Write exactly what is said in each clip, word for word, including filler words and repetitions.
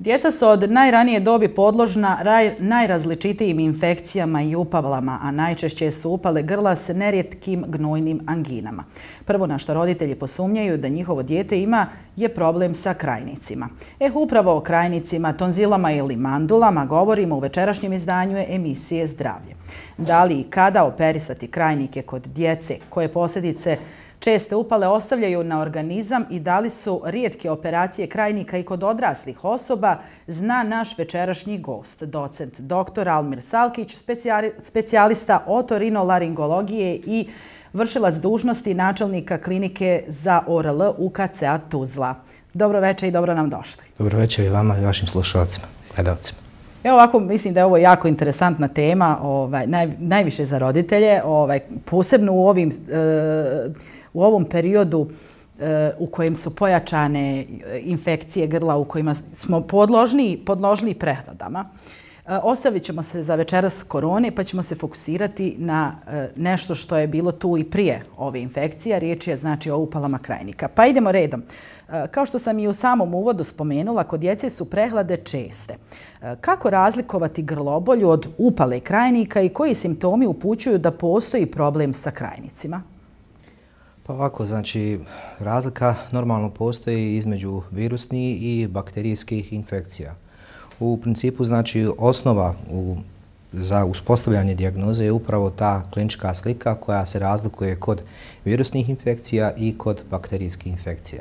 Djeca su od najranije dobi podložna najrazličitijim infekcijama i upalama, a najčešće su upale grla s nerijetkim gnojnim anginama. Prvo na što roditelji posumnjaju da njihovo dijete ima je problem sa krajnicima. Eh, upravo o krajnicima, tonzilama ili mandulama govorimo u večerašnjem izdanju emisije Zdravlje. Da li i kada operisati krajnike kod djece koje posljedice česte upale ostavljaju na organizam i da li su rijetke operacije krajnika i kod odraslih osoba, zna naš večerašnji gost, docent doktor Almir Salkić, specijalista otorinolaringologije i vršilac dužnosti načelnika klinike za O R L U K C A Tuzla. Dobro večer i dobro nam došli. Dobro večer i vama i vašim slušalcima, gledalcima. Evo ovako, mislim da je ovo jako interesantna tema, ovaj, naj, najviše za roditelje, ovaj, posebno u, ovim, e, u ovom periodu e, u kojem su pojačane infekcije grla, u kojima smo podložni, podložni prehladama. E, ostavit ćemo se za večeras korone pa ćemo se fokusirati na e, nešto što je bilo tu i prije ove infekcije. Riječ je znači o upalama krajnika. Pa idemo redom. Kao što sam i u samom uvodu spomenula, kod djece su prehlade česte. Kako razlikovati grlobolju od upale krajnika i koji simptomi upućuju da postoji problem sa krajnicima? Pa ovako, znači, razlika normalno postoji između virusnih i bakterijskih infekcija. U principu, znači, osnova u, za uspostavljanje dijagnoze je upravo ta klinička slika koja se razlikuje kod virusnih infekcija i kod bakterijskih infekcija.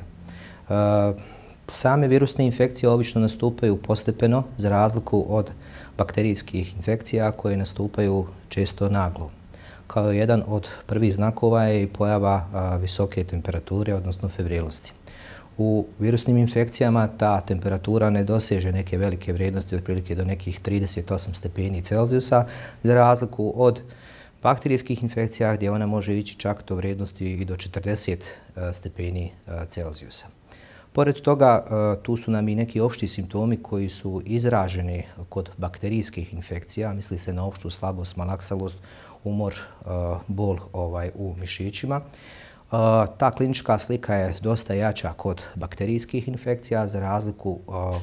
Same virusne infekcije obično nastupaju postepeno za razliku od bakterijskih infekcija koje nastupaju često naglo. Kao jedan od prvih znakova je i pojava visoke temperature, odnosno febrilnosti. U virusnim infekcijama ta temperatura ne doseže neke velike vrijednosti, otprilike do nekih trideset osam stepeni Celzijusa, za razliku od bakterijskih infekcija gdje ona može ići čak do vrijednosti i do četrdeset stepeni Celzijusa. Pored toga, tu su nam i neki opšti simptomi koji su izraženi kod bakterijskih infekcija. Misli se na opštu slabost, malaksalost, umor, bol ovaj, u mišićima. Ta klinička slika je dosta jača kod bakterijskih infekcija, za razliku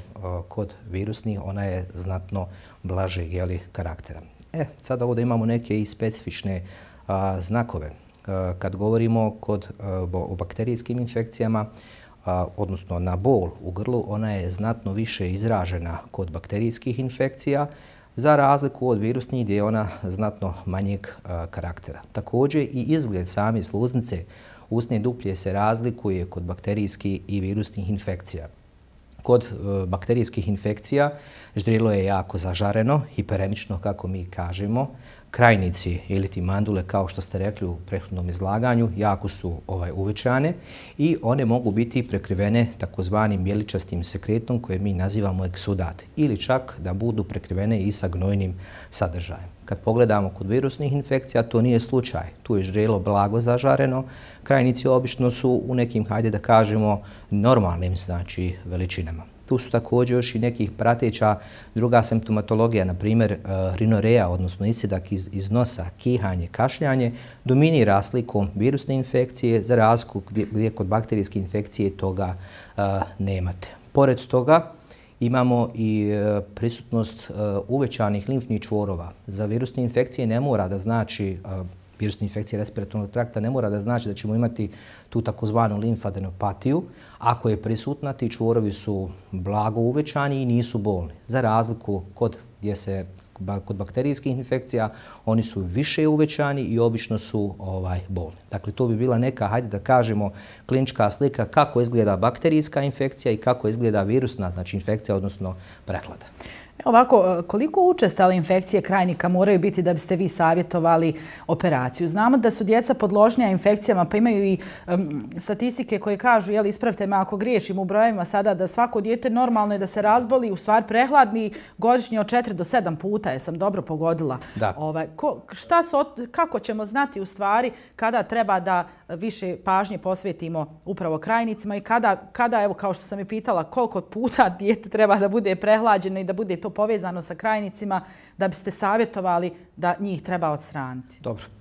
kod virusnih ona je znatno blažeg jeli, karaktera. E, sada ovdje imamo neke i specifične a, znakove. A, kad govorimo kod, a, o bakterijskim infekcijama, a, odnosno na bol u grlu, ona je znatno više izražena kod bakterijskih infekcija, za razliku od virusnih gdje je ona znatno manjeg a, karaktera. Također i izgled same sluznice usne duplje se razlikuje kod bakterijskih i virusnih infekcija. Kod e, bakterijskih infekcija ždrijelo je jako zažareno, hiperemično kako mi kažemo. Krajnici ili ti mandule, kao što ste rekli u prethodnom izlaganju, jako su ovaj, uvećane i one mogu biti prekrivene takozvanim bijeličastim sekretom koje mi nazivamo eksudat ili čak da budu prekrivene i sa gnojnim sadržajem. Kad pogledamo kod virusnih infekcija, to nije slučaj. Tu je ždrijelo blago zažareno. Krajnici obično su u nekim, hajde da kažemo, normalnim znači, veličinama. Tu su također još i nekih prateća druga simptomatologija, na primjer rinoreja, odnosno isidak iz, iz nosa, kihanje, kašljanje, dominira slikom virusne infekcije, za razliku gdje, gdje kod bakterijske infekcije toga uh, nemate. Pored toga, imamo i e, prisutnost e, uvećanih limfnih čvorova. Za virusne infekcije ne mora da znači, e, virusne infekcije respiratornog trakta ne mora da znači da ćemo imati tu takozvanu limfadenopatiju. Ako je prisutna, ti čvorovi su blago uvećani i nisu bolni. Za razliku kod, gdje se, kod bakterijskih infekcija, oni su više uvećani i obično su ovaj, bolni. Dakle, to bi bila neka, hajde da kažemo, klinička slika kako izgleda bakterijska infekcija i kako izgleda virusna, znači infekcija, odnosno prehlada. Ovako, koliko učestale infekcije krajnika moraju biti da biste vi savjetovali operaciju? Znamo da su djeca podložnija infekcijama, pa imaju i um, statistike koje kažu, jel, ispravite me ako griješim u brojevima sada, da svako dijete normalno je da se razboli, u stvari prehladni godišnje od četiri do sedam puta, je sam dobro pogodila. Da. Ovaj, ko, šta su, kako ćemo znati u stvari kada treba da više pažnje posvetimo upravo krajnicima i kada, kada, evo, kao što sam i pitala, koliko puta dijete treba da bude prehlađeno i da bude to povezano sa krajnicima da biste savjetovali da njih treba odstraniti? Dobro, pa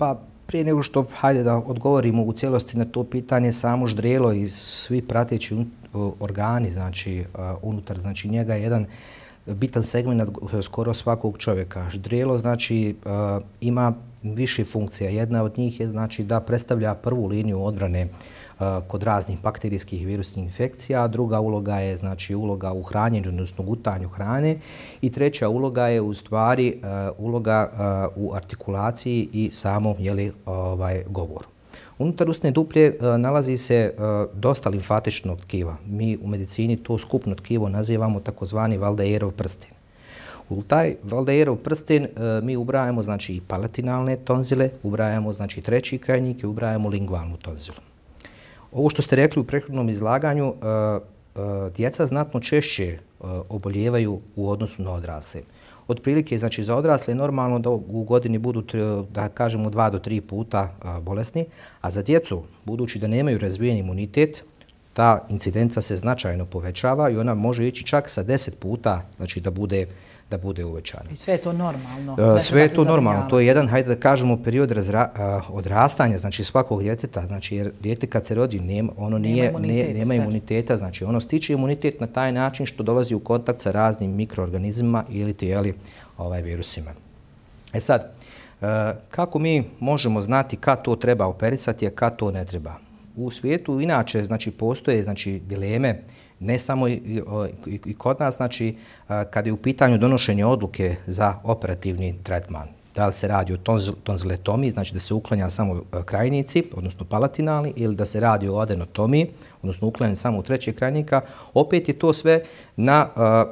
Prije nego što, hajde da odgovorimo u cijelosti na to pitanje, samo ždrijelo i svi prateći organi, znači unutar, znači njega je jedan bitan segment skoro svakog čovjeka. Ždrijelo, znači, ima više funkcija. Jedna od njih je, znači, da predstavlja prvu liniju odbrane kod raznih bakterijskih i virusnih infekcija, a druga uloga je, znači, uloga u hranjenju, odnosno gutanju hrane, i treća uloga je u stvari uloga u artikulaciji i samom, jeli, ovaj, govoru. Unutar usne duplje nalazi se dosta limfatičnog tkiva. Mi u medicini to skupno tkivo nazivamo takozvani Valdejerov prsten. U taj Valdejerov prsten mi ubrajamo, znači, i palatinalne tonzile, ubrajamo, znači, treći krajnik i ubrajamo lingvalnu tonzilu. Ovo što ste rekli u prethodnom izlaganju, djeca znatno češće oboljevaju u odnosu na odrasle. Otprilike, znači, za odrasle je normalno da u godini budu, da kažemo, dva do tri puta bolesni, a za djecu, budući da nemaju razvijen imunitet, ta incidenca se značajno povećava i ona može ići čak sa deset puta, znači, da bude da bude uvećana. I sve je to normalno? Sve je to normalno. To je jedan, hajde da kažemo, period odrastanja, znači, svakog djeteta. Znači, jer dijete kad se rodi, nema, ono nije, ne, nema imuniteta, znači, ono stiče imunitet na taj način što dolazi u kontakt sa raznim mikroorganizmima ili tijeli ovaj, virusima. E sad, kako mi možemo znati kad to treba operisati, a kad to ne treba? U svijetu inače, znači, postoje, znači, dileme, ne samo i, i, i kod nas, znači, kada je u pitanju donošenje odluke za operativni tretman. Da li se radi o tonziletomiji, znači da se uklanja samo krajnici, odnosno palatinalni, ili da se radi o adenotomiji, odnosno uklanjanje samo trećeg krajnika, opet je to sve na,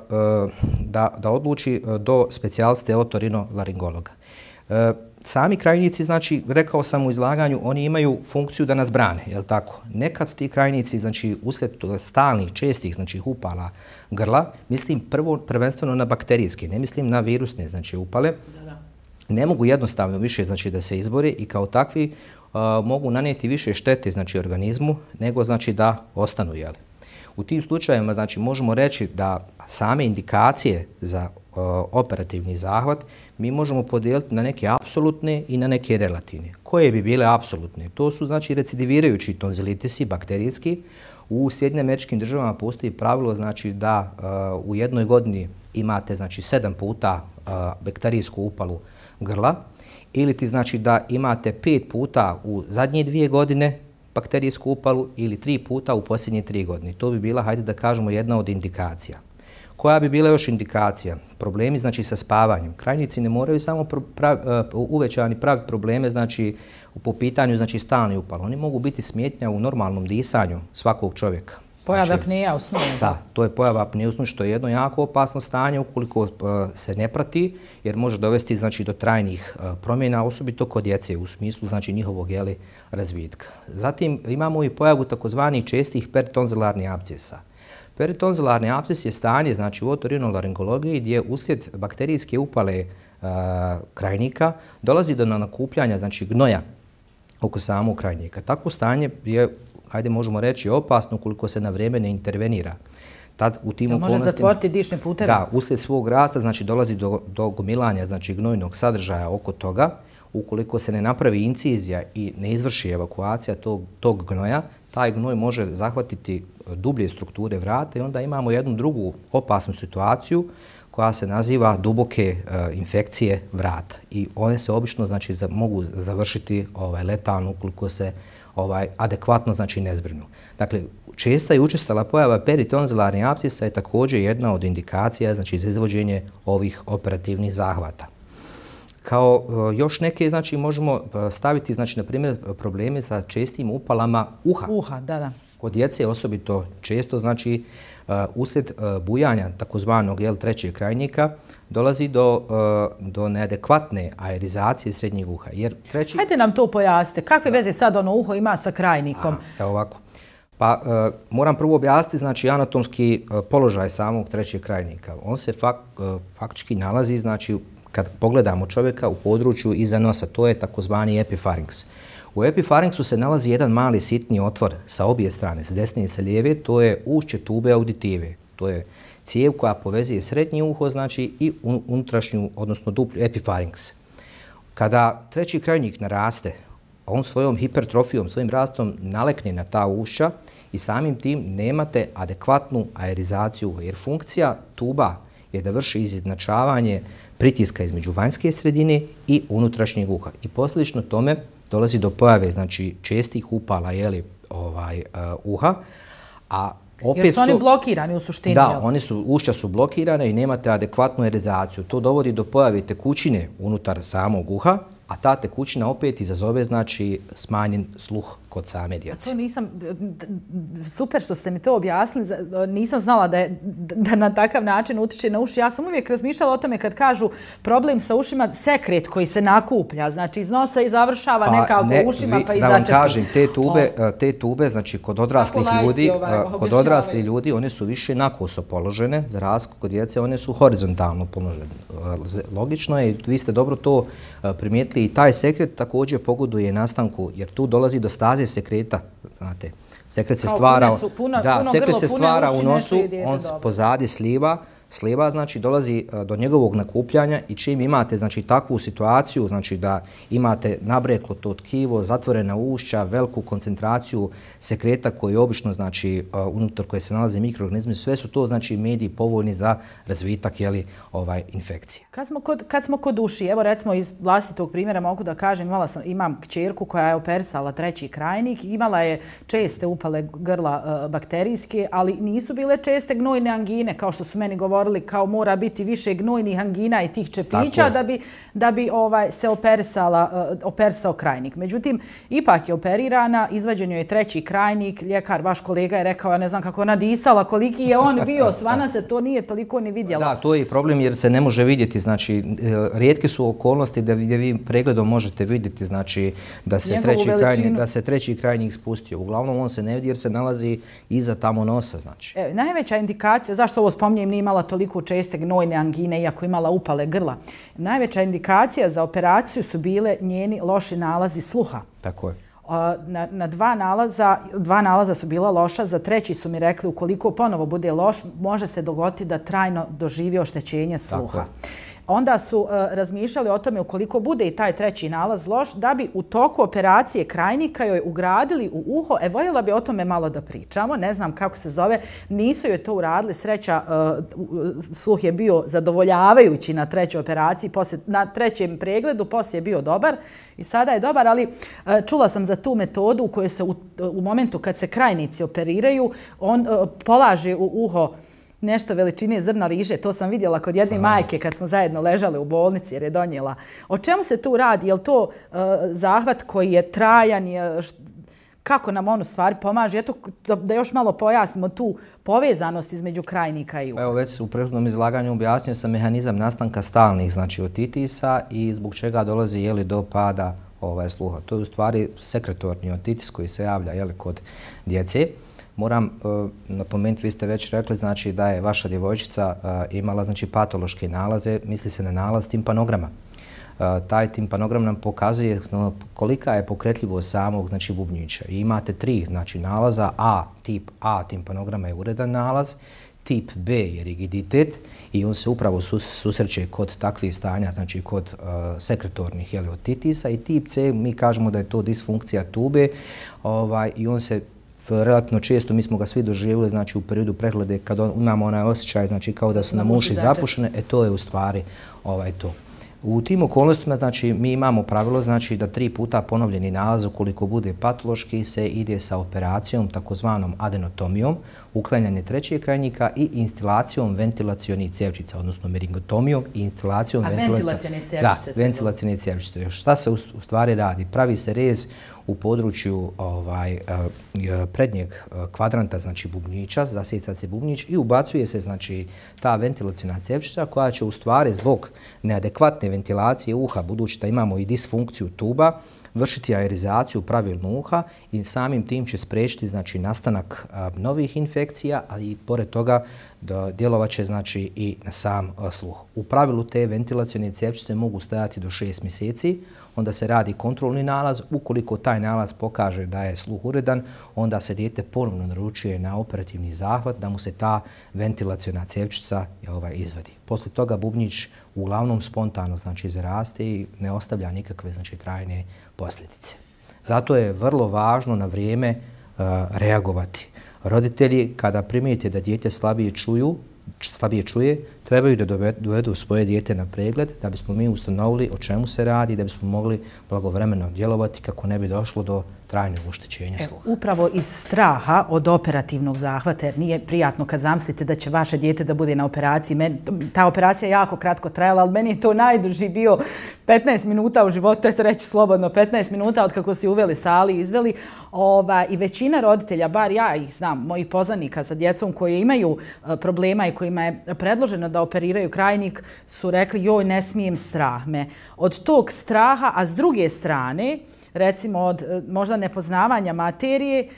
da, da odluči do specijaliste otorinolaringologa. Sami krajnici, znači, rekao sam u izlaganju, oni imaju funkciju da nas brane, je li tako? Nekad ti krajnici, znači, uslijed stalnih, čestih, znači, upala grla, mislim prvo, prvenstveno na bakterijske, ne mislim na virusne, znači, upale, ne mogu jednostavno više, znači, da se izbore i kao takvi uh, mogu nanijeti više štete, znači, organizmu, nego, znači, da ostanu, jeli? U tim slučajevima, znači, možemo reći da same indikacije za uh, operativni zahvat mi možemo podijeliti na neke apsolutne i na neke relativne. Koje bi bile apsolutne? To su, znači, recidivirajući tonzilitisi, bakterijski. U Sjedinjenim Američkim Državama postoji pravilo, znači, da uh, u jednoj godini imate, znači, sedam puta uh, bakterijsku upalu grla, ili ti, znači, da imate pet puta u zadnje dvije godine bakterijsku upalu ili tri puta u posljednje tri godine. To bi bila, hajde da kažemo, jedna od indikacija. Koja bi bila još indikacija? Problemi, znači, sa spavanjem. Krajnici ne moraju samo prav, uh, uvećani praviti probleme, znači, po pitanju, znači, stalni upal. Oni mogu biti smetnja u normalnom disanju svakog čovjeka. Pojava znači, apneja u snu. Da, to je pojava apneja u snu, što je jedno jako opasno stanje ukoliko uh, se ne prati, jer može dovesti, znači, do trajnih uh, promjena, osobito kod djece u smislu, znači, njihovog, jeli, razvitka. Zatim imamo i pojavu takozvanih čestih peritonzilarnih apcesa. Peritonzilarni apces je stanje, znači, u otorinolaringologiji gdje uslijed bakterijske upale uh, krajnika dolazi do nakupljanja, znači, gnoja oko samog krajnika. Takvo stanje je, ajde možemo reći, opasno ukoliko se na vrijeme ne intervenira. Tad u tim okolnostima može zatvoriti dišne puteve? Da, uslijed svog rasta, znači, dolazi do, do gomilanja, znači, gnojnog sadržaja oko toga. Ukoliko se ne napravi incizija i ne izvrši evakuacija tog, tog gnoja, taj gnoj može zahvatiti dublje strukture vrata i onda imamo jednu drugu opasnu situaciju koja se naziva duboke uh, infekcije vrata. I one se obično, znači, za, mogu završiti ovaj, letalno ukoliko se ovaj, adekvatno, znači, ne zbrinu. Dakle, česta i učestala pojava peritonzilarnih apcesa je također jedna od indikacija, znači, za izvođenje ovih operativnih zahvata. Kao uh, još neke, znači, možemo staviti, znači, na primjer, probleme sa čestim upalama uha. Uha, da, da. Kod djece osobito često, znači, uh, uslijed uh, bujanja takozvanog, jel, trećeg krajnika dolazi do, uh, do neadekvatne aerizacije srednjeg uha. Jer treći... Hajde nam to pojasnite. Kakve veze sad ono uho ima sa krajnikom? Aha, evo ovako. Pa uh, moram prvo objasniti, znači, anatomski uh, položaj samog trećeg krajnika. On se fak, uh, faktički nalazi, znači, kad pogledamo čovjeka u području iza nosa, to je takozvani epifarinks. U epifarinksu se nalazi jedan mali sitni otvor sa obje strane, s desne i sa lijeve, to je ušće tube auditive. To je cijev koja povezuje srednje uho, znači, i unutrašnju, odnosno duplju epifarinks. Kada treći krajnik naraste, on svojom hipertrofijom, svojim rastom nalekne na ta ušća i samim tim nemate adekvatnu aerizaciju, jer funkcija tuba je da vrši izjednačavanje pritiska između vanjske sredine i unutrašnjeg uha. I posljedično tome dolazi do pojave, znači, čestih upala, jeli, ovaj, uh, uha, a opet jer su oni to, blokirani u suštini. Da, jel? oni su, ušća su blokirane i nemate adekvatnu aerizaciju. To dovodi do pojave tekućine unutar samog uha, a ta tekućina opet izazove, znači, smanjen sluh kod same djece. To nisam, super što ste mi to objasnili, nisam znala da, je, da na takav način utiče na uši. Ja sam uvijek razmišljala o tome kad kažu problem sa ušima, sekret koji se nakuplja, znači iz nosa i završava pa nekako ne, ušima vi, pa i da začepi. Da vam kažem, te tube, o. te tube, znači kod odraslih ljudi, ovaj, kod odraslih ljudi, one su više nakoso položene, za razliku kod djece, one su horizontalno položene. Logično je, vi ste dobro to primijetili, i taj sekret također pogoduje nastanku, jer tu dolazi do staze sekreta, znate. Sekret se stvara, su, puno, da, puno sekret grlo, se stvara u nosu, on dobro. pozadi sliva, sliva, znači dolazi do njegovog nakupljanja i čim imate, znači, takvu situaciju, znači da imate nabreklo to tkivo, zatvorena ušća, veliku koncentraciju sekreta koji je obično, znači, unutar koje se nalaze mikroorganizmi, sve su to, znači, mediji povoljni za razvitak, jeli, ovaj, infekcije. Kad smo kod, kad smo kod uši, evo recimo iz vlastitog primjera mogu da kažem, imala sam, imam kćerku koja je operisala treći krajnik, imala je česte upale grla uh, bakterijske, ali nisu bile česte gnojne angine, kao što su meni govorili, kao mora biti više gnojnih angina i tih čepića da bi, da bi ovaj, se operisala, uh, operisao krajnik. Međutim, ipak je operirana, izvađen joj je treći krajnik, ljekar, vaš kolega je rekao, ja ne znam kako ona disala, koliki je on bio, svana se to nije toliko ni vidjela. Da, to je problem jer se ne može vidjeti, znači, rijetke su okolnosti da gdje vi pregledom možete vidjeti, znači, da se, treći krajnik, da se treći krajnik spustio. Uglavnom, on se ne vidi jer se nalazi iza tamo nosa, znači. E, najveća indikacija, zašto ovo spominjem, nije imala toliko česte gnojne angine, iako imala upale grla. Najveća indikacija za operaciju su bile njeni loši nalazi sluha. Tako je. Na, na dva nalaza, dva nalaza su bila loša, za treći su mi rekli ukoliko ponovo bude loš, može se dogoditi da trajno doživi oštećenje sluha. Onda su uh, razmišljali o tome ukoliko bude i taj treći nalaz loš, da bi u toku operacije krajnika joj ugradili u uho. E, voljela bi o tome malo da pričamo, ne znam kako se zove, nisu joj to uradili, sreća, uh, sluh je bio zadovoljavajući na trećoj operaciji, poslije, na trećem pregledu, poslije je bio dobar i sada je dobar, ali uh, čula sam za tu metodu u kojoj se u, u momentu kad se krajnici operiraju, on uh, polaže u uho nešto veličine zrna riže, to sam vidjela kod jedne majke kad smo zajedno ležali u bolnici jer je donijela. O čemu se tu radi? Je li to uh, zahvat koji je trajan? Je, št, kako nam on u stvari pomaže? Eto, da još malo pojasnimo tu povezanost između krajnika i uha. Evo, već u prethodnom izlaganju objasnio sam mehanizam nastanka stalnih, znači otitisa i zbog čega dolazi, jeli, do pada ovaj, sluha. To je u stvari sekretorni otitis koji se javlja, jeli, kod djece. Moram uh, napomenuti, vi ste već rekli, znači, da je vaša djevojčica uh, imala, znači, patološke nalaze, misli se na nalaz timpanograma. Uh, taj timpanogram nam pokazuje no, kolika je pokretljivost samog, znači, bubnjića. I imate tri, znači, nalaza. A, tip A timpanograma je uredan nalaz, tip B je rigiditet i on se upravo sus, susreće kod takvih stanja, znači kod uh, sekretornih, jeli, otitisa, i tip C, mi kažemo da je to disfunkcija tube, ovaj, i on se relativno često, mi smo ga svi doživjeli, znači, u periodu prehlade kad on, imamo onaj osjećaj, znači, kao da su nam uši zapušene, e to je u stvari ovaj, to. U tim okolnostima, znači, mi imamo pravilo, znači, da tri puta ponovljeni nalaz, ukoliko bude patološki, se ide sa operacijom, takozvanom adenotomijom, uklanjanje trećeg krajnika i instalacijom ventilacionih cjevčica, odnosno meringotomijom i instalacijom ventilacione cjevčice. Da, ventilacione cjevčice. Šta se u stvari radi? Pravi se rez u području ovaj, prednjeg kvadranta, znači, bubnjića, zasjeca se bubnjić i ubacuje se, znači, ta ventilaciona cjevčica koja će u stvari zbog neadekvatne ventilacije uha, budući da imamo i disfunkciju tuba, vršiti aerizaciju pravilno uha i samim tim će spriječiti, znači, nastanak a, novih infekcija, ali i pored toga da djelovat će, znači, i na sam a, sluh. U pravilu te ventilacione cjevčice mogu stajati do šest mjeseci, onda se radi kontrolni nalaz. Ukoliko taj nalaz pokaže da je sluh uredan, onda se dijete ponovno naručuje na operativni zahvat da mu se ta ventilaciona cjevčica ovaj, izvadi. Poslije toga bubnjić uglavnom spontano, znači, zaraste i ne ostavlja nikakve, znači, trajne posljedice. Zato je vrlo važno na vrijeme uh, reagovati. Roditelji, kada primijete da dijete slabije čuju, slabije čuje, trebaju da dovedu svoje dijete na pregled da bismo mi ustanovili o čemu se radi, da bismo mogli blagovremeno djelovati kako ne bi došlo do trajnog oštećenja sluha. Upravo iz straha od operativnog zahvata, jer nije prijatno kad zamislite da će vaše dijete da bude na operaciji. Ta operacija je jako kratko trajala, ali meni je to najduži bio petnaest minuta u životu, to je reći slobodno, petnaest minuta od kako si uveli sali i izveli. Ova, I većina roditelja, bar ja ih znam, mojih poznanika sa djecom koji imaju problema i kojima je predloženo da operiraju krajnik, su rekli joj, ne smijem, strah me. Od tog straha, a s druge strane, recimo od možda nepoznavanja materije,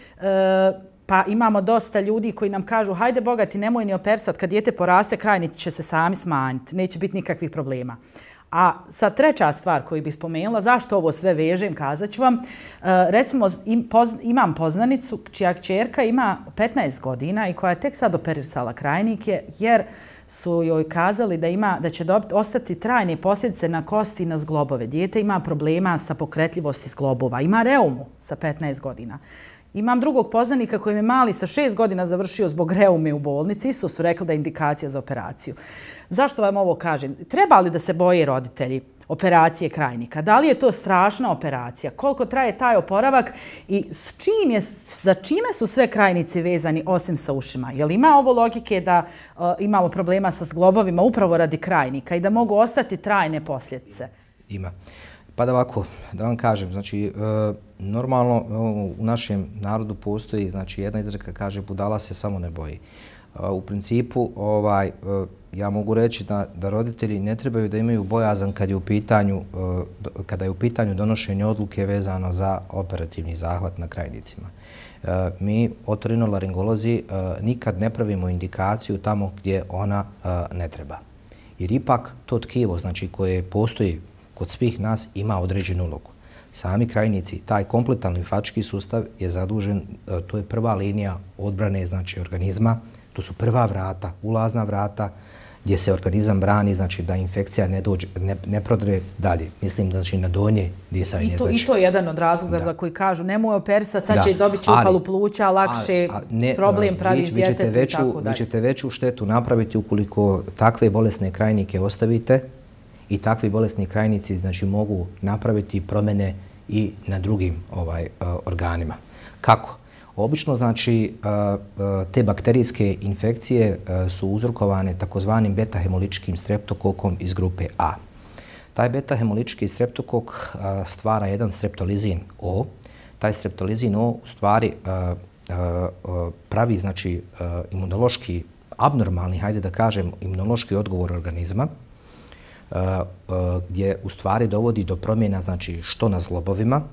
pa imamo dosta ljudi koji nam kažu hajde bogati, nemoj ni operisati, kad dijete poraste, krajnici će se sami smanjiti, neće biti nikakvih problema. A sad treća stvar koju bih spomenula, zašto ovo sve vežem, kazat ću vam. Recimo, imam poznanicu čija kćerka ima petnaest godina i koja je tek sad operisala krajnike, jer su joj kazali da ima, da će dobiti, ostati trajne posljedice na kosti i na zglobove. Dijete ima problema sa pokretljivosti zglobova, ima reumu sa petnaest godina. Imam drugog poznanika koji je mali sa šest godina završio zbog reume u bolnici. Isto su rekli da je indikacija za operaciju. Zašto vam ovo kažem? Treba li da se boje roditelji operacije krajnika? Da li je to strašna operacija? Koliko traje taj oporavak i s čim je, za čime su sve krajnici vezani osim sa ušima? Je li ima ovo logike da uh, imamo problema sa zglobovima upravo radi krajnika i da mogu ostati trajne posljedice? Ima. Pa da ovako, da vam kažem, znači, e, normalno u našem narodu postoji, znači, jedna izreka kaže budala se samo ne boji. E, u principu, ovaj, e, ja mogu reći da, da roditelji ne trebaju da imaju bojazan kad je u pitanju, e, kada je u pitanju donošenje odluke vezano za operativni zahvat na krajnicima. E, mi, otorinolaringolozi, e, nikad ne pravimo indikaciju tamo gdje ona e, ne treba. Jer ipak to tkivo, znači, koje postoji kod svih nas ima određenu ulogu. Sami krajnici, taj kompletan limfački sustav je zadužen, to je prva linija odbrane, znači, organizma, to su prva vrata, ulazna vrata, gdje se organizam brani, znači da infekcija ne dođe, ne, ne prodre dalje. Mislim, znači, na donje disanje. I to, I to je jedan od razloga da. Za koji kažu nemoj operisati, sad da. Će dobiti će upalu pluća, lakše a, a ne, problem praviš djetetu i tako dalje. Vi ćete veću štetu napraviti ukoliko takve bolesne krajnike ostavite i takvi bolesni krajnici, znači, mogu napraviti promjene i na drugim ovaj, uh, organima. Kako? Obično, znači, uh, uh, te bakterijske infekcije uh, su uzrokovane takozvanim beta-hemoličkim streptokokom iz grupe A. Taj beta-hemolički streptokok uh, stvara jedan streptolizin O. Taj streptolizin O u stvari uh, uh, pravi, znači, uh, imunološki abnormalni, hajde da kažem, imunološki odgovor organizma, Uh, uh, gdje u stvari dovodi do promjena, znači, što na zglobovima,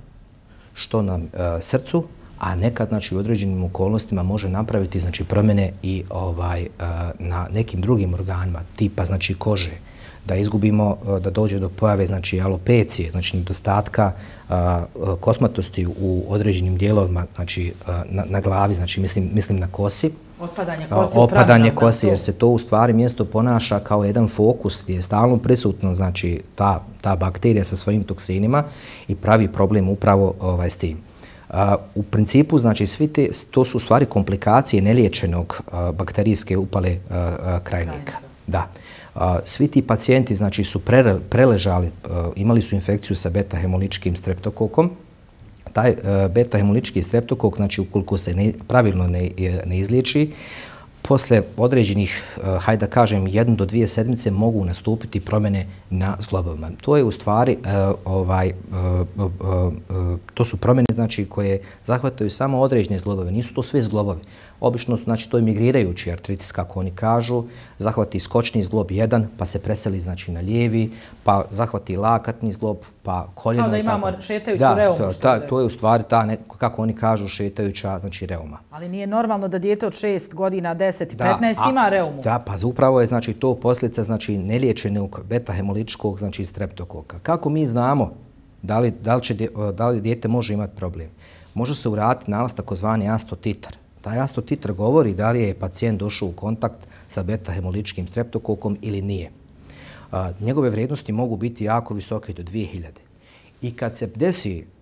što na uh, srcu, a nekad, znači, u određenim okolnostima može napraviti, znači, promjene i ovaj, uh, na nekim drugim organima, tipa, znači, kože, da izgubimo, uh, da dođe do pojave, znači, alopecije, znači, nedostatka uh, kosmatosti u određenim dijelovima, znači, uh, na, na glavi, znači, mislim, mislim na kosi. Otpadanje kosi. Opadanje kosi, jer se to u stvari mjesto ponaša kao jedan fokus gdje je stalno prisutno, znači, ta, ta bakterija sa svojim toksinima i pravi problem upravo ovaj, s tim. Uh, u principu, znači, svi te, to su u stvari komplikacije neliječenog uh, bakterijske upale uh, uh, krajnika. Da. Uh, svi ti pacijenti, znači, su pre, preležali, uh, imali su infekciju sa beta-hemoličkim streptokokom. Taj uh, beta-hemolički streptokok, znači, ukoliko se ne, pravilno ne, ne izliječi, posle određenih, uh, hajde da kažem, jednu do dvije sedmice mogu nastupiti promjene na zglobovima. To je u stvari, uh, ovaj, uh, uh, uh, to su promjene, znači, koje zahvataju samo određene zglobove, nisu to sve zglobovi. Obično, znači, to je migrirajući artritis, kako oni kažu, zahvati skočni zglob jedan, pa se preseli, znači, na lijevi, pa zahvati lakatni zglob, pa koljeno. Kao da imamo tako šetajuću da, reumu. To, ta, to je u stvari ta, ne, kako oni kažu, šetajuća, znači, reuma. Ali nije normalno da dijete od šest godina, deset i petnaest da, ima reumu. Da, pa upravo je, znači, to posljedica, znači, neliječenog beta-hemoličkog, znači, streptokoka. Kako mi znamo da li, da li, će, da li dijete može imati problem? Može se uraditi nalaz takozvani astotitar. Taj astotitar govori da li je pacijent došao u kontakt sa beta-hemoličkim streptokokom ili nije. A, njegove vrijednosti mogu biti jako visoke do dvije hiljade. I kad se desi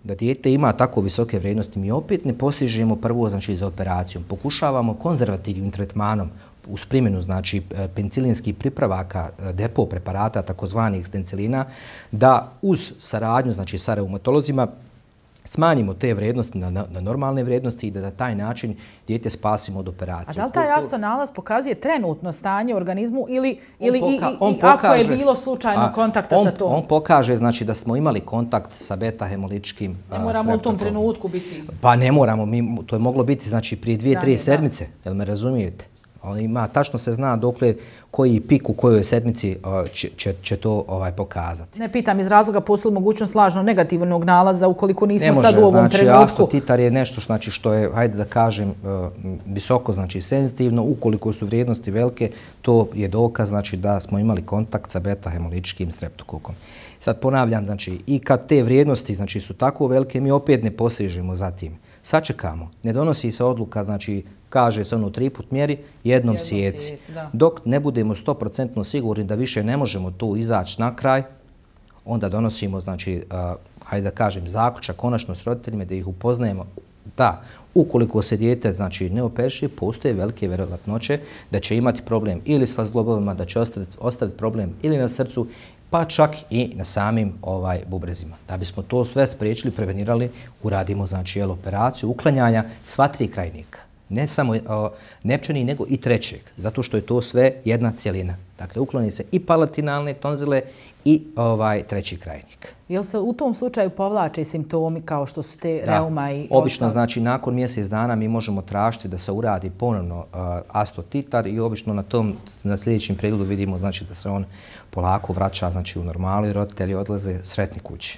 da dijete ima tako visoke vrijednosti, mi opet ne postižemo prvo znači, za operacijom. Pokušavamo konzervativnim tretmanom uz primjenu znači, penicillinskih pripravaka, depo preparata, takozvanih stencilina, da uz saradnju znači, sa reumatolozima smanjimo te vrijednosti na, na normalne vrijednosti i da na taj način dijete spasimo od operacije. A da li taj astonalaz pokazuje trenutno stanje u organizmu ili, ili poka, i, i, on i pokaže, ako je bilo slučajno a, kontakta on, sa tom? On pokaže znači, da smo imali kontakt sa beta-hemolitičkim Ne moramo u tom trenutku biti... Pa ne moramo, mi, to je moglo biti znači, prije dvije, tri da, sedmice, jel me razumijete? On ima, tačno se zna dokle koji pik u kojoj sedmici će, će, će to ovaj, pokazati. Ne pitam iz razloga postoji mogućnost lažno negativnog nalaza ukoliko nismo ne može, sad u ovom znači, trenutku. Astotitar je nešto znači, što je, hajde da kažem, uh, visoko znači, senzitivno. Ukoliko su vrijednosti velike, to je dokaz znači, da smo imali kontakt sa beta-hemolitičkim streptokokom. Sad ponavljam, znači, i kad te vrijednosti znači, su tako velike, mi opet ne posežemo za tim. Sačekamo. Ne donosi se odluka, znači, kaže se ono tri put mjeri, jednom sjeci. Dok ne budemo sto posto sigurni da više ne možemo tu izaći na kraj, onda donosimo, znači, uh, hajde da kažem, zaključak konačno s roditeljima da ih upoznajemo da ukoliko se dijete znači, ne operiše, postoje velike vjerovatnoće da će imati problem ili sa zglobovima, da će ostaviti, ostaviti problem ili na srcu, pa čak i na samim ovaj, bubrezima. Da bismo to sve spriječili, prevenirali, uradimo znači, jel, operaciju uklanjanja sva tri krajnika. Ne samo o, nepčani, nego i trećeg, zato što je to sve jedna cijelina. Dakle, ukloni se i palatinalne tonzile i ovaj treći krajnik. Jel se u tom slučaju povlače simptomi kao što su te da, reuma i obično, ostalo? znači, nakon mjesec dana mi možemo tražiti da se uradi ponovno uh, astotitar i obično na tom, na sljedećem pregledu vidimo znači, da se on polako vraća znači, u normalu i roditelji odlaze sretni kući.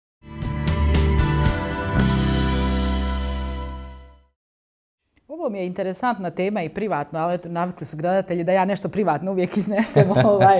Ovo mi je interesantna tema i privatno, ali eto, navikli su gledatelji da ja nešto privatno uvijek iznesem ovaj,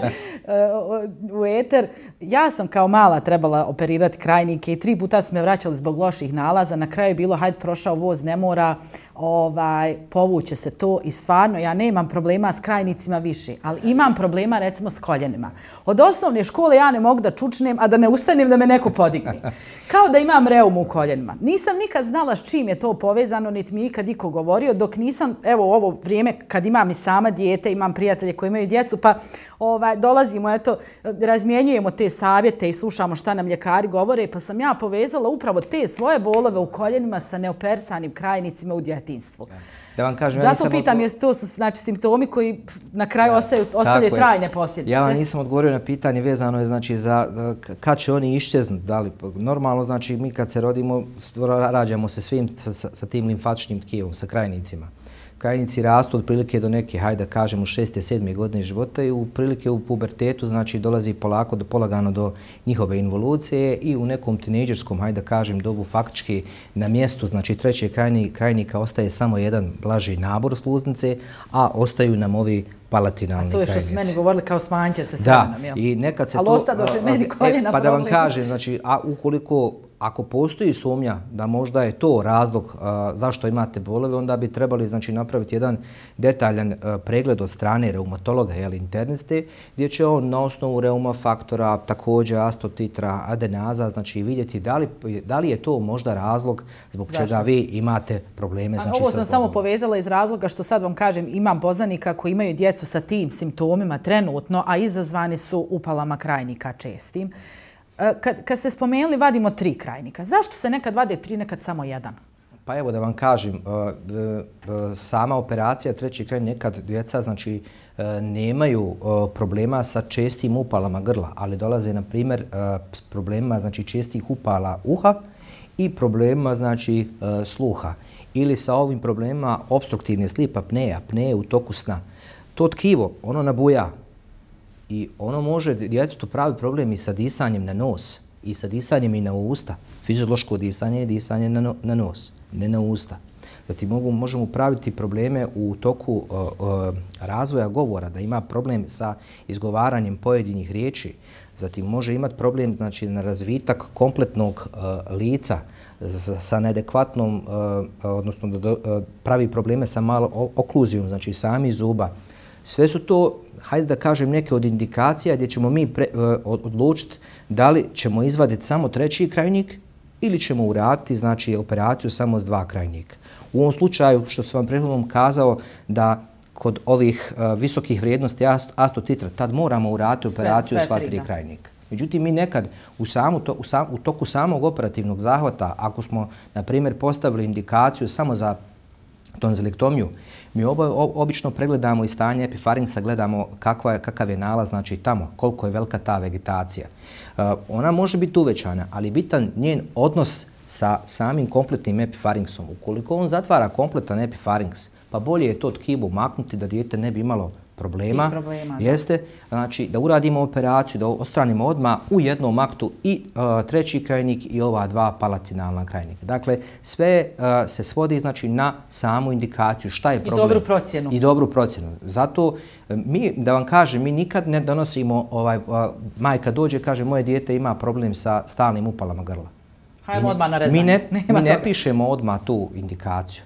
u eter. Ja sam kao mala trebala operirati krajnike i tri puta su me vraćali zbog loših nalaza. Na kraju je bilo, hajde, prošao voz, ne mora, ovaj, povuće se to i stvarno ja nemam problema s krajnicima više, ali imam problema recimo s koljenima. Od osnovne škole ja ne mogu da čučnem, a da ne ustanem da me neko podigne. Kao da imam reumu u koljenima. Nisam nikad znala s čim je to povezano, niti mi ikad iko govorio, dok nisam, evo ovo vrijeme kad imam i sama dijete, imam prijatelje koji imaju djecu, pa ovaj, dolazimo, eto, razmjenjujemo te savjete i slušamo šta nam ljekari govore, pa sam ja povezala upravo te svoje bolove u koljenima sa neopersanim krajnicima u djetinjstvu. Da vam kažem, zato ja pitam, odgovor... to su znači, simptomi koji na kraju ja, ostaju, ostavljaju trajne posljedice. Ja vam nisam odgovorio na pitanje vezano je znači, za kad će oni iščeznuti. Da li, normalno, znači, mi kad se rodimo, rađamo se svim sa, sa, sa tim limfatičnim tkivom, sa krajnicima. Krajnici rastu otprilike do neke, hajde da kažemo, šeste, sedme godine života i u prilike u pubertetu, znači dolazi polako, do, polagano do njihove involucije i u nekom tinejdžerskom, hajde da kažem, dobu faktički na mjestu, znači trećeg krajnika ostaje samo jedan blaži nabor sluznice, a ostaju nam ovi palatinalni krajnici. A to je što su meni govorili kao smanjit će se s vremenom, jel? Da, i nekad se ali to... Ali ostadoše meni koljena e, Pa da vam problema. kažem, znači, a ukoliko ako postoji sumnja da možda je to razlog a, zašto imate bolove, onda bi trebali znači, napraviti jedan detaljan a, pregled od strane reumatologa, jel, interniste, gdje će on na osnovu reuma faktora, također astotitra, adenaza, znači vidjeti da li, da li je to možda razlog zbog zašto? Čega vi imate probleme. Znači, ovo sa sam samo povezala iz razloga što sad vam kažem, imam poznanika koji imaju djecu sa tim simptomima trenutno, a izazvani su upalama krajnika čestim. Kad, kad ste spomenuli, vadimo tri krajnika. Zašto se nekad vade tri, nekad samo jedan? Pa evo da vam kažem, sama operacija treći krajnik, nekad djeca znači, nemaju problema sa čestim upalama grla, ali dolaze na primjer s problemima znači, čestih upala uha i problema znači, sluha. Ili sa ovim problemima obstruktivne slip apneje, apneje u toku sna. To tkivo, ono nabuja. I ono može djetetu pravi problem i sa disanjem na nos, i sa disanjem i na usta. Fiziološko disanje je disanje na, no, na nos, ne na usta. Zatim mogu, možemo praviti probleme u toku uh, uh, razvoja govora, da ima problem sa izgovaranjem pojedinih riječi. Zatim može imati problem znači, na razvitak kompletnog uh, lica sa, sa neadekvatnom, uh, odnosno da do, uh, pravi probleme sa malo okluzijom, znači sami zuba. Sve su to, hajde da kažem, neke od indikacija gdje ćemo mi pre, uh, odlučiti da li ćemo izvaditi samo treći krajnik ili ćemo uraditi znači, operaciju samo s dva krajnika. U ovom slučaju, što sam vam prethodno kazao, da kod ovih uh, visokih vrijednosti astotitra tad moramo uraditi operaciju sva tri krajnika. Međutim, mi nekad u, samu to, u, sam, u toku samog operativnog zahvata, ako smo, na primjer, postavili indikaciju samo za tonzilektomiju, mi oba, obično pregledamo i stanje epifarinksa, gledamo kakva je, kakav je nalaz znači, tamo, koliko je velika ta vegetacija. Uh, ona može biti uvećana, ali bitan njen odnos sa samim kompletnim epifarinksom. Ukoliko on zatvara kompletan epifarinks, pa bolje je to tkivo maknuti da dijete ne bi imalo problema, problema jeste znači da uradimo operaciju, da ostranimo odmah u jednom aktu i uh, treći krajnik i ova dva palatinalna krajnika. Dakle, sve uh, se svodi znači na samu indikaciju šta je problem. I dobru procjenu. I dobru procjenu. Zato mi, da vam kažem, mi nikad ne donosimo, ovaj, uh, majka dođe i kaže moje dijete ima problem sa stalnim upalama grla. Hajmo odmah na rezanje. Mi ne, mi ne pišemo odmah tu indikaciju.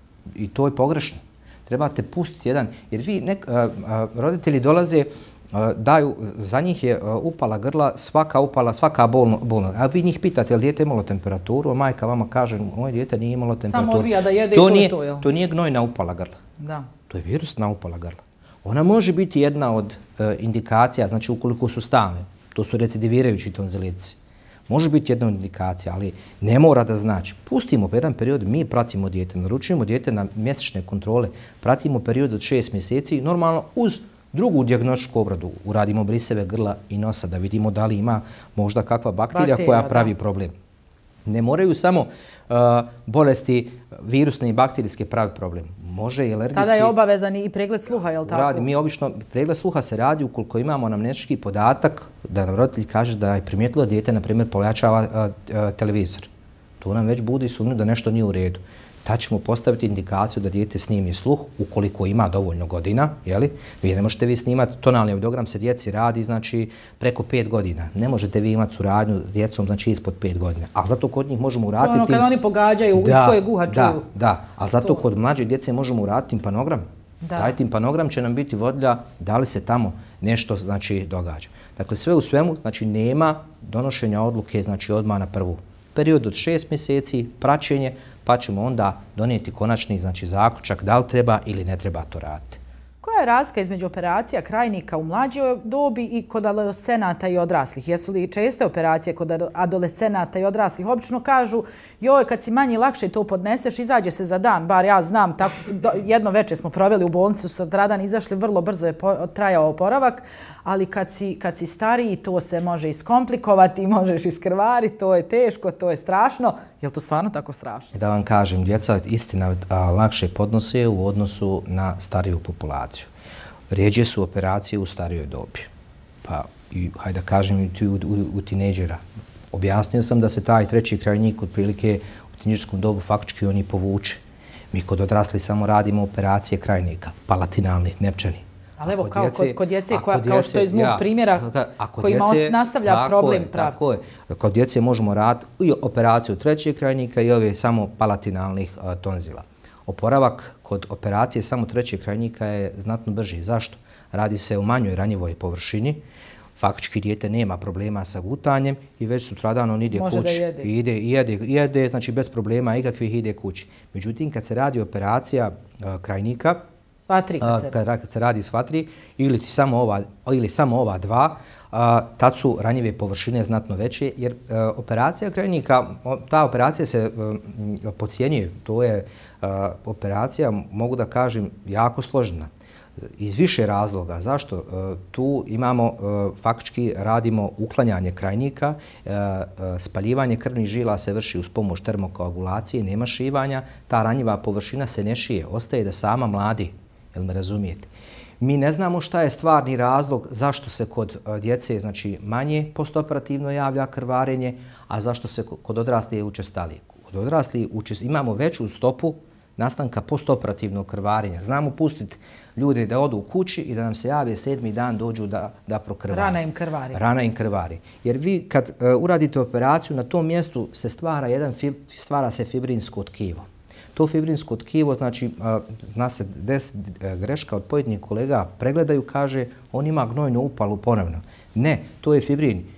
I to je pogrešno. Trebate pustiti jedan, jer vi nek, a, a, roditelji dolaze, a, daju, za njih je a, upala grla, svaka upala, svaka bolna, bolna. A vi njih pitate, je li dijete imalo temperaturu, a majka vama kaže, moje dijete nije imalo temperaturu. Samo odbija da jede to i nije, to je to. To nije gnojna upala grla. Da. To je virusna upala grla. Ona može biti jedna od a, indikacija, znači ukoliko su stalne, to su recidivirajući tonzilici. Može biti jedna indikacija, ali ne mora da znači. Pustimo jedan period, mi pratimo dijete, naručujemo dijete na mjesečne kontrole, pratimo period od šest mjeseci, normalno uz drugu dijagnostičku obradu uradimo briseve grla i nosa da vidimo da li ima možda kakva bakterija, bakterija koja pravi da. problem. Ne moraju samo uh, bolesti virusne i bakterijske pravi problem. Može i alergijski... Tada je obavezan i pregled sluha, je li tako? Radi, mi obično, pregled sluha se radi ukoliko imamo anamnestički podatak da nam roditelj kaže da je primijetilo dijete, na primjer, pojačava a, a, televizor. To nam već budi sumnju da nešto nije u redu. Tad ćemo postaviti indikaciju da dijete snimi sluh ukoliko ima dovoljno godina, jeli? Vi ne možete vi snimati tonalni audiogram se djeci radi, znači preko pet godina. Ne možete vi imati suradnju s djecom, znači ispod pet godina. A zato kod njih možemo uraditi... To ono kad oni pogađaju, da, iz koje guha čuju. Da, da. A zato to... kod mlađe djece možemo uraditi timpanogram. Da. Taj timpanogram će nam biti vodlja da li se tamo nešto znači događa. Dakle, sve u svemu, znači nema donošenja odluke, znači odmah na prvu. Period od šest mjeseci, praćenje, pa ćemo onda donijeti konačni znači, zaključak da li treba ili ne treba to raditi. Koja je razlika između operacija krajnika u mlađoj dobi i kod adolescenata i odraslih? Jesu li česte operacije kod adolescenata i odraslih? Obično kažu, joj, kad si manji lakše to podneseš, izađe se za dan, bar ja znam, tako, jedno večer smo proveli u bolnicu, sutradan izašli, vrlo brzo je trajao oporavak, ali kad si, kad si stariji, to se može iskomplikovati, možeš iskrvariti, to je teško, to je strašno. Je li to stvarno tako strašno? Da vam kažem, djeca istina a, lakše podnose u odnosu na stariju populaciju. Rijeđe su operacije u starijoj dobi. Pa, i, hajde da kažem, i u, u, u tineđera. Objasnio sam da se taj treći krajnik otprilike u tineđerskom dobu faktički oni povuče. Mi kod odrasli samo radimo operacije krajnika, palatinalnih, nepčani. Ali evo, kao djece, kod, kod djece, koja, djece, kao što je iz mog ja, primjera, kojima djece, nastavlja tako problem praviti. Tako je. Kod djece možemo raditi i operaciju trećeg krajnika i ove samo palatinalnih a, tonzila. Oporavak kod operacije samo trećeg krajnika je znatno brži. Zašto? Radi se o manjoj ranjivoj površini. Faktički dijete nema problema sa gutanjem i već sutradan on ide kući. Može da jede. Ide, jede, jede, znači bez problema ikakvih ide kući. Međutim, kad se radi operacija a, krajnika, Sva tri kad se, kad se radi sva tri ili samo ova, ili samo ova dva, a, tad su ranjive površine znatno veće jer a, operacija krajnika, ta operacija se a, podcijenjuje. To je a, operacija, mogu da kažem, jako složena. Iz više razloga. Zašto? A, tu imamo, a, faktički radimo uklanjanje krajnika, a, a, spaljivanje krvnih žila se vrši uz pomoć termokoagulacije, nema šivanja, ta ranjiva površina se ne šije, ostaje da sama mladi. Jel me razumijete? Mi ne znamo šta je stvarni razlog zašto se kod djece znači, manje postoperativno javlja krvarenje, a zašto se kod odraslih učestalije. Kod odraslih učest... imamo veću stopu nastanka postoperativnog krvarenja. Znamo pustiti ljude da odu u kući i da nam se jave sedmi dan dođu da, da prokrvari. Rana im krvari. Rana im krvari. Jer vi kad uh, uradite operaciju, na tom mjestu se stvara, jedan, stvara se fibrinsko tkivo. To fibrinsko tkivo, znači, zna se des greška od pojedinih kolega, pregledaju, kaže, on ima gnojnu upalu ponovno. Ne, to je fibrin.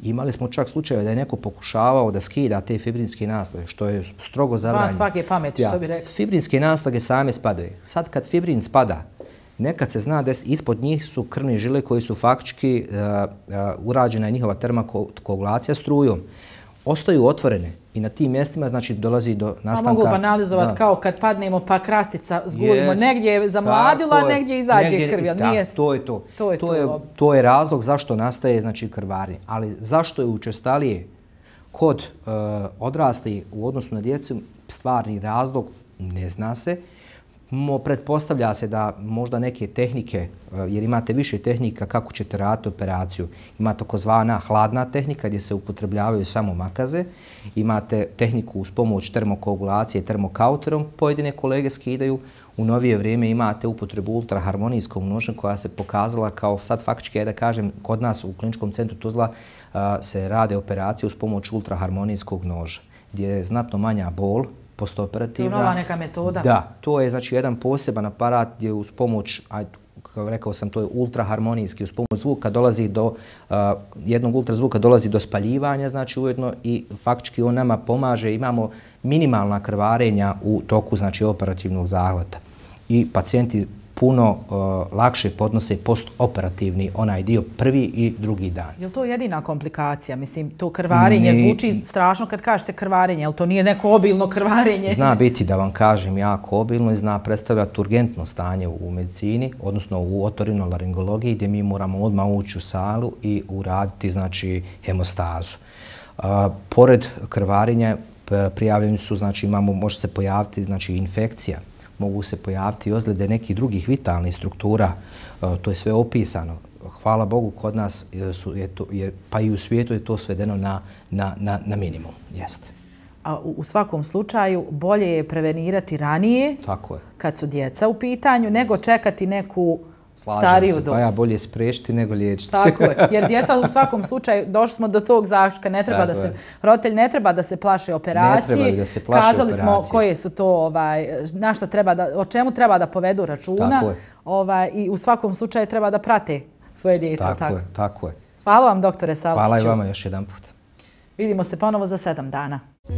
Imali smo čak slučajeve da je neko pokušavao da skida te fibrinske naslage, što je strogo zabranjeno. Van svake pameti, što bi rekli. Fibrinske naslage same spadaju. Sad kad fibrin spada, nekad se zna da ispod njih su krvne žile koji su faktički uh, uh, urađena je njihova termokoagulacija strujom. Ostaju otvorene i na tim mjestima znači dolazi do nastanka... A mogu banalizovati kao kad padnemo pa krastica zgulimo. Yes, negdje je zamladila, a negdje izađe negdje, krv. Da, nije... to je to. To je, to, to, je, to je razlog zašto nastaje znači, krvarenje. Ali zašto je učestalije kod uh, odraslih u odnosu na djecu stvarni razlog ne zna se. Mo, pretpostavlja se da možda neke tehnike, jer imate više tehnika kako ćete raditi operaciju. Ima takozvana hladna tehnika gdje se upotrebljavaju samo makaze. Imate tehniku uz pomoć termokoagulacije termokauterom, pojedine kolege skidaju. U novije vrijeme imate upotrebu ultraharmonijskog noža koja se pokazala kao sad faktički, da kažem, kod nas u Kliničkom centru Tuzla a, se rade operacije uz pomoć ultraharmonijskog noža gdje je znatno manja bol postoperativna. To je nova neka metoda. Da, to je znači jedan poseban aparat gdje uz pomoć, aj, kao rekao sam, to je ultraharmonijski, uz pomoć zvuka dolazi do, uh, jednog ultrazvuka dolazi do spaljivanja, znači ujedno i faktički on nama pomaže, imamo minimalna krvarenja u toku znači operativnog zahvata. I pacijenti puno uh, lakše podnose postoperativni onaj dio prvi i drugi dan. Je li to jedina komplikacija? Mislim, to krvarenje Ni... zvuči strašno kad kažete krvarenje, ali to nije neko obilno krvarenje? Zna biti, da vam kažem, jako obilno i zna predstavljati urgentno stanje u medicini, odnosno u otorinolaringologiji gdje mi moramo odmah ući u salu i uraditi znači hemostazu. Uh, pored krvarenja prijavljeni su, znači imamo, može se pojaviti znači infekcija, mogu se pojaviti ozljede nekih drugih vitalnih struktura, to je sve opisano. Hvala Bogu, kod nas su, je to, je, pa i u svijetu je to svedeno na, na, na, na minimum. Jeste. A u svakom slučaju bolje je prevenirati ranije, tako je, kad su djeca u pitanju, nego čekati neku Slažem stariju se, dobu. Pa ja bolje spriječiti nego liječiti. Tako je, jer djeca u svakom slučaju, došli smo do tog zaključka, ne treba da se, roditelj ne treba da se plaše operacije. Ne treba da se plaše Kazali operacije. smo koje su to, ovaj, na šta treba da, o čemu treba da povedu računa. Tako je. Ovaj, i u svakom slučaju treba da prate svoje dijete. Tako, tako je, tako je. Hvala vam, doktore Salkiću. Hvala i vama još jedan put. Vidimo se ponovo za sedam dana.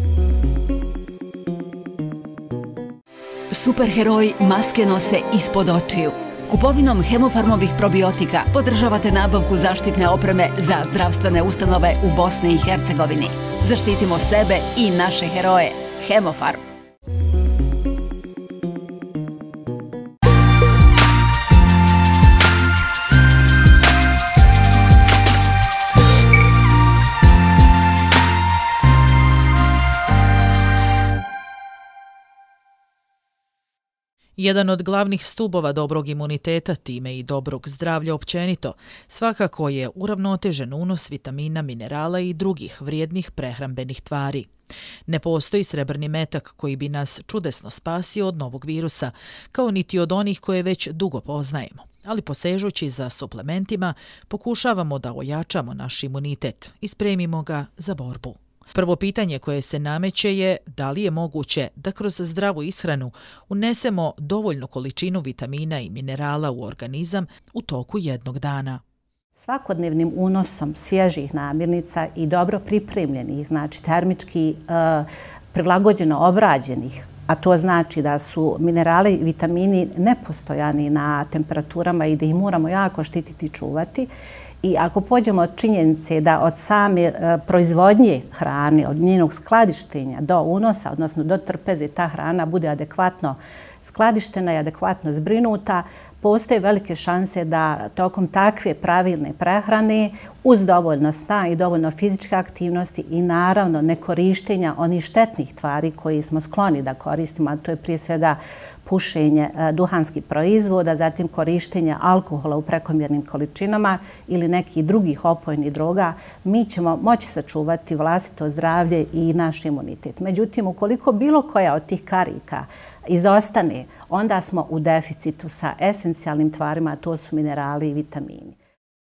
Superheroji maske nose ispod očiju. Kupovinom Hemofarmovih probiotika podržavate nabavku zaštitne opreme za zdravstvene ustanove u Bosni i Hercegovini. Zaštitimo sebe i naše heroje. Hemofarm. Jedan od glavnih stubova dobrog imuniteta, time i dobrog zdravlja općenito, svakako je uravnotežen unos vitamina, minerala i drugih vrijednih prehrambenih tvari. Ne postoji srebrni metak koji bi nas čudesno spasio od novog virusa, kao niti od onih koje već dugo poznajemo. Ali posežući za suplementima, pokušavamo da ojačamo naš imunitet i spremimo ga za borbu. Prvo pitanje koje se nameće je da li je moguće da kroz zdravu ishranu unesemo dovoljnu količinu vitamina i minerala u organizam u toku jednog dana. Svakodnevnim unosom svježih namirnica i dobro pripremljenih, znači termički e, prilagođeno obrađenih, a to znači da su minerali i vitamini nepostojani na temperaturama i da ih moramo jako štititi i čuvati. I ako pođemo od činjenice da od same e, proizvodnje hrane, od njenog skladištenja do unosa, odnosno do trpeze, ta hrana bude adekvatno skladištena i adekvatno zbrinuta, postoje velike šanse da tokom takve pravilne prehrane uz dovoljno sna i dovoljno fizičke aktivnosti i naravno nekorištenja onih štetnih tvari koji smo skloni da koristimo, a to je prije svega pušenje duhanskih proizvoda, zatim korištenje alkohola u prekomjernim količinama ili nekih drugih opojnih droga, mi ćemo moći sačuvati vlastito zdravlje i naš imunitet. Međutim, ukoliko bilo koja od tih karika izostane, onda smo u deficitu sa esencijalnim tvarima, a to su minerali i vitamini.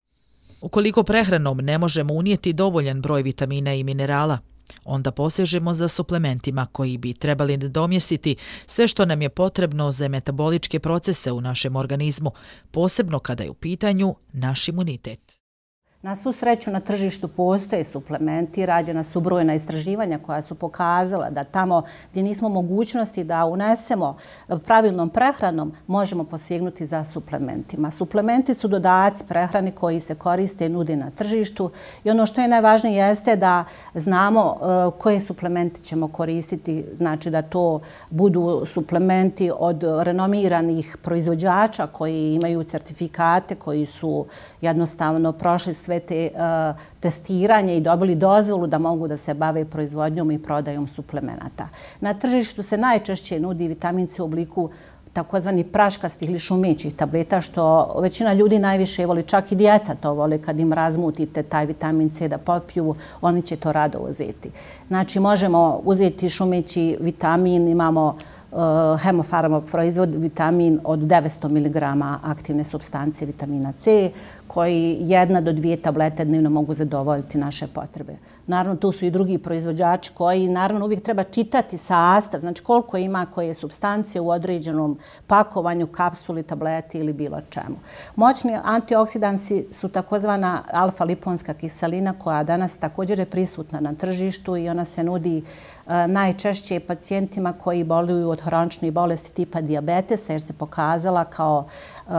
Ukoliko prehranom ne možemo unijeti dovoljan broj vitamina i minerala, onda posežemo za suplementima koji bi trebali nadomjestiti sve što nam je potrebno za metaboličke procese u našem organizmu, posebno kada je u pitanju naš imunitet. Na svu sreću na tržištu postoje suplementi, rađena su brojna istraživanja koja su pokazala da tamo gdje nismo mogućnosti da unesemo pravilnom prehranom, možemo posegnuti za suplementima. Suplementi su dodaci prehrani koji se koriste i nude na tržištu i ono što je najvažnije jeste da znamo koje suplementi ćemo koristiti, znači da to budu suplementi od renomiranih proizvođača koji imaju certifikate, koji su jednostavno prošli sve te uh, testiranje i dobili dozvolu da mogu da se bave proizvodnjom i prodajom suplemenata. Na tržištu se najčešće nudi vitamin C u obliku takozvani praškastih ili šumećih tableta, što većina ljudi najviše voli, čak i djeca to vole kad im razmutite taj vitamin C da popiju, oni će to rado uzeti. Znači možemo uzeti šumeći vitamin, imamo Uh, Hemofarma proizvod vitamin od devetsto miligrama aktivne supstancije vitamina C, koji jedna do dvije tablete dnevno mogu zadovoljiti naše potrebe. Naravno, tu su i drugi proizvođači koji, naravno, uvijek treba čitati sastav, znači koliko ima koje supstancije u određenom pakovanju, kapsuli, tableti ili bilo čemu. Moćni antioksidansi su takozvana alfa-liponska kiselina koja danas također je prisutna na tržištu i ona se nudi uh, najčešće pacijentima koji boluju od hroničnih bolesti tipa dijabetesa jer se pokazala kao uh,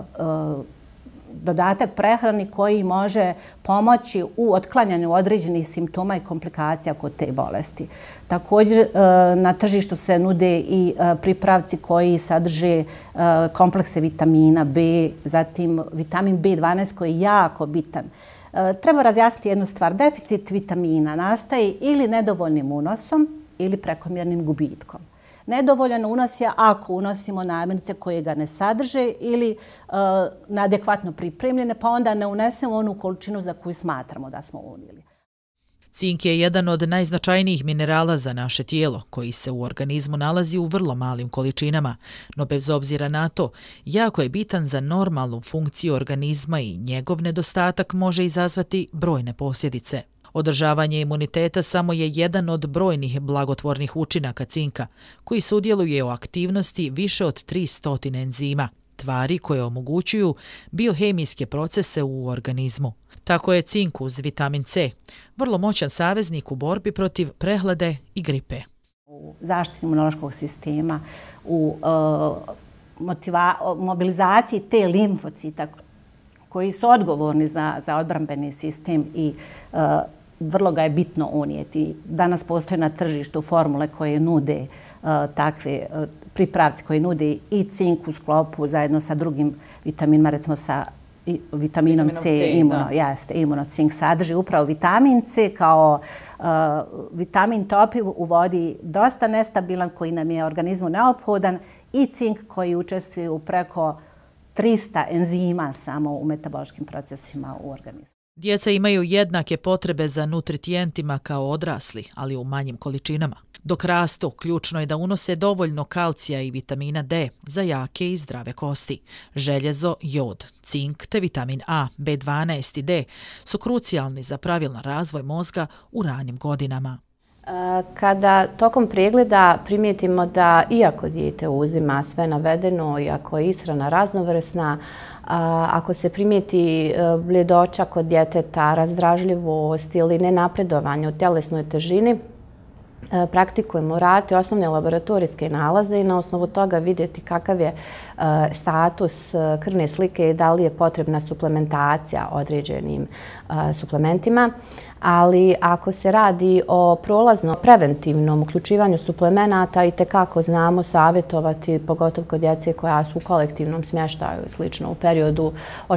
uh, dodatak prehrani koji može pomoći u otklanjanju određenih simptoma i komplikacija kod te bolesti. Također na tržištu se nude i pripravci koji sadrže komplekse vitamina B, zatim vitamin B dvanaest koji je jako bitan. Treba razjasniti jednu stvar. Deficit vitamina nastaje ili nedovoljnim unosom ili prekomjernim gubitkom. Nedovoljan unos je ako unosimo namirnice koje ga ne sadrže ili uh, neadekvatno pripremljene, pa onda ne unesemo onu količinu za koju smatramo da smo unijeli. Cink je jedan od najznačajnijih minerala za naše tijelo, koji se u organizmu nalazi u vrlo malim količinama, no bez obzira na to, jako je bitan za normalnu funkciju organizma i njegov nedostatak može izazvati brojne posljedice. Održavanje imuniteta samo je jedan od brojnih blagotvornih učinaka cinka, koji sudjeluje u aktivnosti više od tristo enzima, tvari koje omogućuju biohemijske procese u organizmu. Tako je cink uz vitamin C vrlo moćan saveznik u borbi protiv prehlade i gripe. U zaštiti imunološkog sistema, u uh, motiva, mobilizaciji te limfocita koji su odgovorni za, za odbrambeni sistem i uh, vrlo ga je bitno unijeti. Danas postoje na tržištu formule koje nude uh, takve uh, pripravci koji nude i cink u sklopu zajedno sa drugim vitaminima, recimo sa i, vitaminom, vitaminom C, C imuno, jeste, imunocink sadrži upravo vitamin C kao uh, vitamin topi u vodi dosta nestabilan koji nam je organizmu neophodan i cink koji učestvuje u preko trista enzima samo u metaboličkim procesima u organizmu. Djeca imaju jednake potrebe za nutritijentima kao odrasli, ali u manjim količinama. Dok rastu, ključno je da unose dovoljno kalcija i vitamina D za jake i zdrave kosti. Željezo, jod, cink te vitamin A, B dvanaest i D su krucijalni za pravilan razvoj mozga u ranim godinama. Kada tokom pregleda primijetimo da iako dijete uzima sve navedeno, iako je ishrana raznovrsna, ako se primijeti bljedoća kod djeteta, razdražljivost ili nenapredovanje u tjelesnoj težini, praktikujemo raditi osnovne laboratorijske nalaze i na osnovu toga vidjeti kakav je status krvne slike i da li je potrebna suplementacija određenim suplementima. Ali ako se radi o prolazno preventivnom uključivanju suplemenata i tekako znamo savjetovati, pogotovo kod djece koja su u kolektivnom smještaju, slično u periodu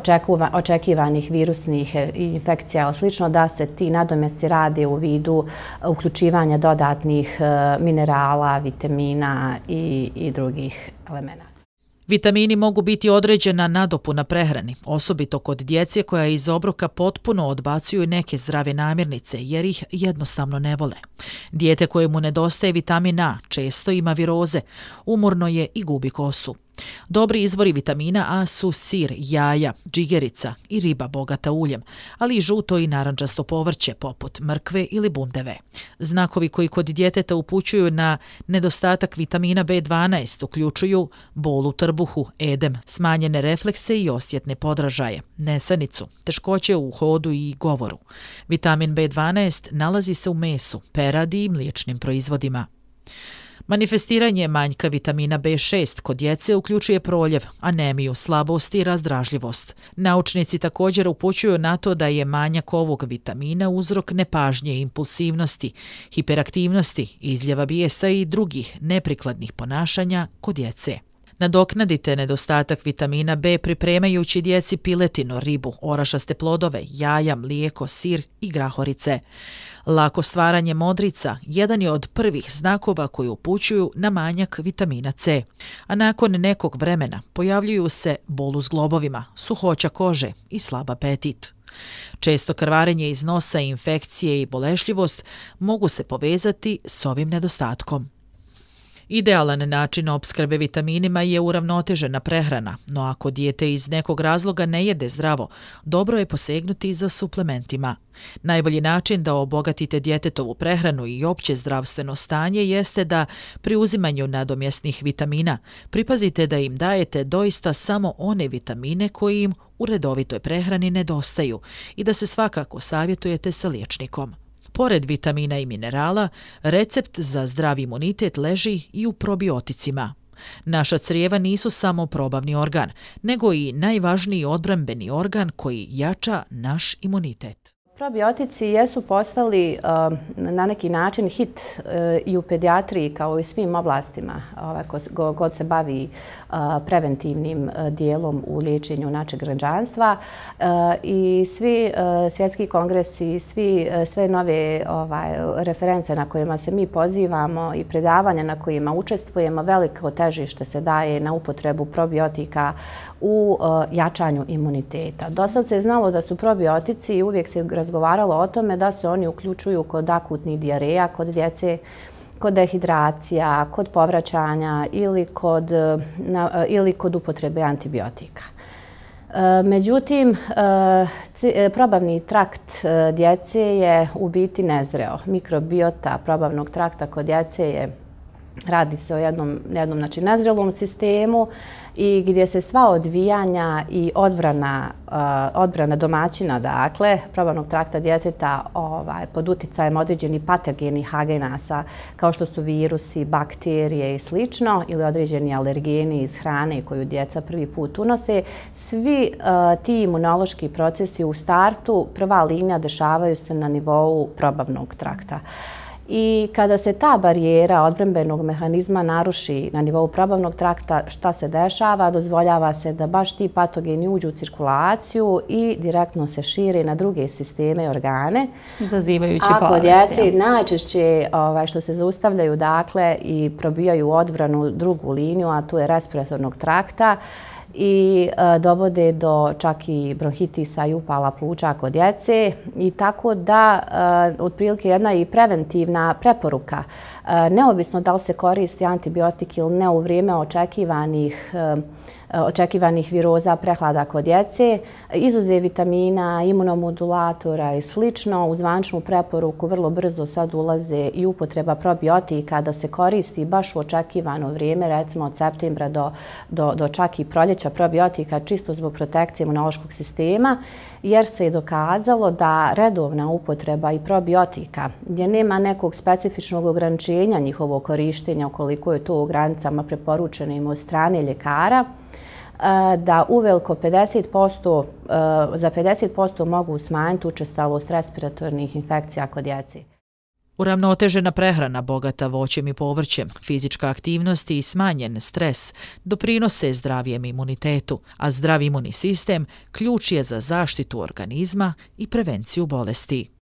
očekivanih virusnih infekcija, slično da se ti nadomjesci rade u vidu uključivanja dodatnih minerala, vitamina i, i drugih elemenata. Vitamini mogu biti određena nadopuna prehrani, osobito kod djece koja iz obroka potpuno odbacuju neke zdrave namirnice jer ih jednostavno ne vole. Dijete kojemu nedostaje vitamin A često ima viroze, umorno je i gubi kosu. Dobri izvori vitamina A su sir, jaja, džigerica i riba bogata uljem, ali i žuto i narančasto povrće poput mrkve ili bundeve. Znakovi koji kod djeteta upućuju na nedostatak vitamina B dvanaest uključuju bol u trbuhu, edem, smanjene reflekse i osjetne podražaje, nesanicu, teškoće u hodu i govoru. Vitamin B dvanaest nalazi se u mesu, peradi i mliječnim proizvodima. Manifestiranje manjka vitamina B šest kod djece uključuje proljev, anemiju, slabost i razdražljivost. Naučnici također upućuju na to da je manjak ovog vitamina uzrok nepažnje, impulsivnosti, hiperaktivnosti, izljeva bijesa i drugih neprikladnih ponašanja kod djece. Nadoknadite nedostatak vitamina B pripremajući djeci piletinu, ribu, orašaste plodove, jaja, mlijeko, sir i grahorice. Lako stvaranje modrica jedan je od prvih znakova koji upućuju na manjak vitamina C, a nakon nekog vremena pojavljuju se bol u zglobovima, suhoća kože i slab apetit. Često krvarenje iz nosa, infekcije i bolešljivost mogu se povezati s ovim nedostatkom. Idealan način opskrbe vitaminima je uravnotežena prehrana, no ako dijete iz nekog razloga ne jede zdravo, dobro je posegnuti za suplementima. Najbolji način da obogatite djetetovu prehranu i opće zdravstveno stanje jeste da pri uzimanju nadomjesnih vitamina pripazite da im dajete doista samo one vitamine koji im u redovitoj prehrani nedostaju i da se svakako savjetujete sa liječnikom. Pored vitamina i minerala, recept za zdrav imunitet leži i u probioticima. Naša crijeva nisu samo probavni organ, nego i najvažniji odbrambeni organ koji jača naš imunitet. Probiotici jesu postali uh, na neki način hit uh, i u pedijatriji kao i svim oblastima ovaj, ko god se bavi uh, preventivnim uh, dijelom u liječenju našeg građanstva uh, i svi uh, svjetski kongresi, svi, uh, sve nove ovaj, reference na kojima se mi pozivamo i predavanja na kojima učestvujemo, veliko težište se daje na upotrebu probiotika u uh, jačanju imuniteta. Dosad se znalo da su probiotici i uvijek se razgovaralo o tome da se oni uključuju kod akutnih dijareja, kod djece, kod dehidracija, kod povraćanja ili kod, na, ili kod upotrebe antibiotika. E, međutim, e, probavni trakt djece je u biti nezreo. Mikrobiota probavnog trakta kod djece je radi se o jednom, jednom znači, nezrelom sistemu i gdje se sva odvijanja i odbrana, uh, odbrana domaćina, dakle, probavnog trakta djeteta ovaj, pod uticajem određenih patogenih agenasa, kao što su virusi, bakterije i slično, ili određeni alergeni iz hrane koju djeca prvi put unose, svi uh, ti imunološki procesi u startu, prva linija dešavaju se na nivou probavnog trakta. I kada se ta barijera odbrambenog mehanizma naruši na nivou probavnog trakta, šta se dešava? Dozvoljava se da baš ti patogeni uđu u cirkulaciju i direktno se šire na druge sisteme i organe. Izazivajući bolesti. Ako djeci najčešće ovaj, što se zaustavljaju dakle, i probijaju odbranu drugu liniju, a tu je respiratornog trakta, i e, dovode do čak i bronhitisa i upala pluća kod djece i tako da e, otprilike jedna i preventivna preporuka. E, neovisno da li se koristi antibiotik ili ne u vrijeme očekivanih e, očekivanih viroza, prehlada kod djece, izuzev vitamina, imunomodulatora i slično, u zvančnu preporuku vrlo brzo sad ulaze i upotreba probiotika da se koristi baš u očekivano vrijeme, recimo od septembra do, do, do čak i proljeća probiotika, čisto zbog protekcije imunološkog sistema, jer se je dokazalo da redovna upotreba i probiotika, gdje nema nekog specifičnog ograničenja njihovog korištenja, koliko je to u granicama preporučeno im od strane ljekara, da uveliko pedeset posto, za pedeset posto mogu smanjiti učestalost respiratornih infekcija kod djece. Uravnotežena prehrana bogata voćem i povrćem, fizička aktivnost i smanjen stres doprinose zdravijem imunitetu, a zdrav imunni sistem ključ je za zaštitu organizma i prevenciju bolesti.